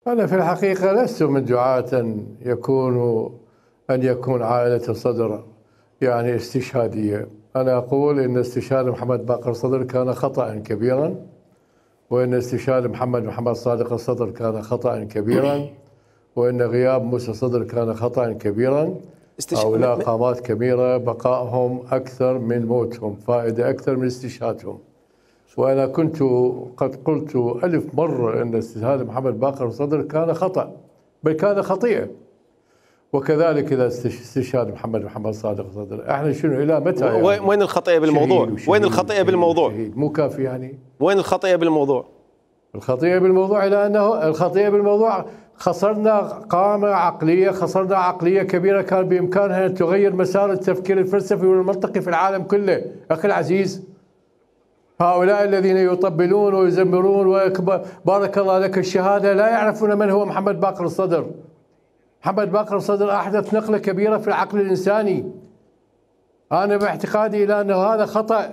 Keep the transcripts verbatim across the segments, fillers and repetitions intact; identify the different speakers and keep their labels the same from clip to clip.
Speaker 1: أنا في الحقيقة لست من دعاة يكون أن يكون عائلة الصدر يعني استشهادية. أنا أقول إن استشهاد محمد باقر الصدر كان خطأ كبيرا، وإن استشهاد محمد محمد صادق الصدر كان خطأ كبيرا، وإن غياب موسى الصدر كان خطأ كبيرا. هؤلاء قامات كبيرة، بقائهم أكثر من موتهم، فائدة أكثر من استشهادهم. وأنا كنت قد قلت ألف مرة أن استشهاد محمد باقر الصدر كان خطأ، بل كان خطيئة. وكذلك إذا استشهاد محمد محمد صادق الصدر، احنا شنو إلى متى يعني؟
Speaker 2: وين الخطيئة بالموضوع؟ وين الخطيئة بالموضوع؟
Speaker 1: مو كافي يعني؟
Speaker 2: وين الخطيئة بالموضوع؟
Speaker 1: الخطيئة بالموضوع إلى أنه الخطيئة بالموضوع خسرنا قامة عقلية، خسرنا عقلية كبيرة كان بإمكانها أن تغير مسار التفكير الفلسفي والمنطقي في العالم كله. أخي العزيز، هؤلاء الذين يطبلون ويزمرون وبارك الله لك الشهادة لا يعرفون من هو محمد باقر الصدر. محمد باقر الصدر أحدث نقلة كبيرة في العقل الإنساني. أنا باعتقادي إلى أنه هذا خطأ.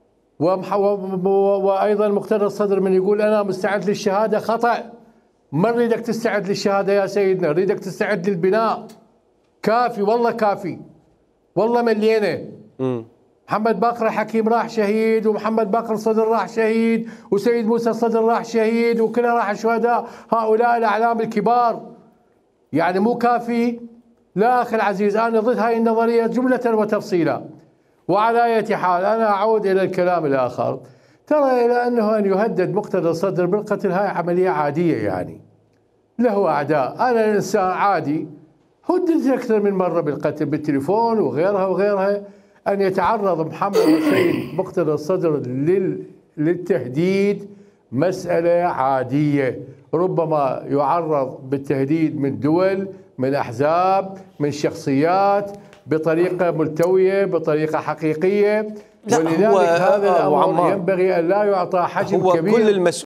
Speaker 1: وأيضا مقتدى الصدر من يقول أنا مستعد للشهادة خطأ. ما نريدك تستعد للشهادة يا سيدنا، نريدك تستعد للبناء. كافي والله كافي، والله مليانة. محمد باقر حكيم راح شهيد، ومحمد باقر الصدر راح شهيد، وسيد موسى الصدر راح شهيد، وكلها راح شهداء. هؤلاء الأعلام الكبار يعني مو كافي؟ لا أخي العزيز، أنا ضد هاي النظرية جملة وتفصيلا. وعلى أي حال أنا أعود إلى الكلام الآخر. ترى إلى أنه أن يهدد مقتدى الصدر بالقتل هاي عملية عادية، يعني له أعداء. أنا إنسان عادي هددت أكثر من مرة بالقتل بالتليفون وغيرها وغيرها. أن يتعرض محمد السيد مقتدى الصدر للتهديد مسألة عادية. ربما يعرض بالتهديد من دول، من أحزاب، من شخصيات، بطريقة ملتوية، بطريقة حقيقية. ولذلك هذا الأمر ينبغي أن لا يعطى حجم كبير.